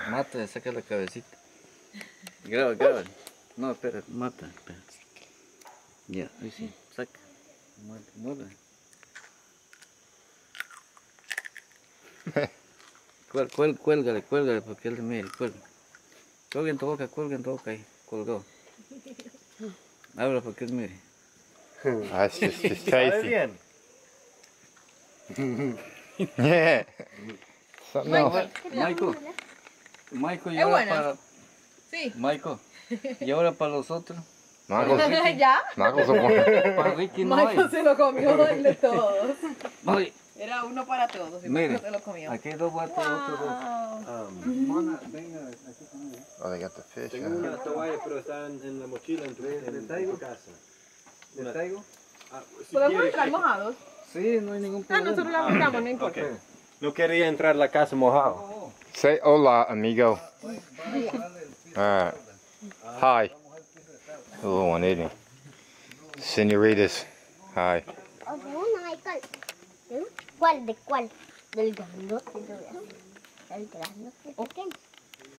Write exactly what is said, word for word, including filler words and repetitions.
Mata, saca la cabecita. Graba, graba. No, espera, mata. Espera. Ya, ahí sí, saca. Mata, mueve. Cuel, cuel, cuélgale, cuélgale, porque él te mire, cuelga. Cuelga en tu boca, cuelga en tu boca ahí, colgó. Habla porque él mire. That's just, just ¿Sabe tasty. bien? Yeah. Something else. Michael, Michael, y Es ahora buena. para... Sí. Michael, y ahora para los otros. Michael's, ¿Ya? Michael's a one. Para Ricky no hay. Michael se lo comió el de todos. Vale. Era uno para todos y Mire, Michael se lo comió. aquí hay dos guates, otros dos. Wow. Um, Mona, venga, aquí conmigo. Oh, they got the fish. tengo huh? una toalla, pero está en, en la mochila en tu, ¿Le- en le tu traigo? casa. ¿Le Una- traigo? Ah, si ¿Podemos quiere- entrar mojados? Sí, no hay ningún Ah, problema. nosotros la buscamos, no importa. Ok. No quería entrar a la casa mojado. Oh, Say hola, amigo. Alright. Hi. The little one, isn't he? Senoritas. Hi. O sea, una hay cuál. ¿Cuál? ¿De cuál? Del grandote. Del grandote. Oh. pequeño.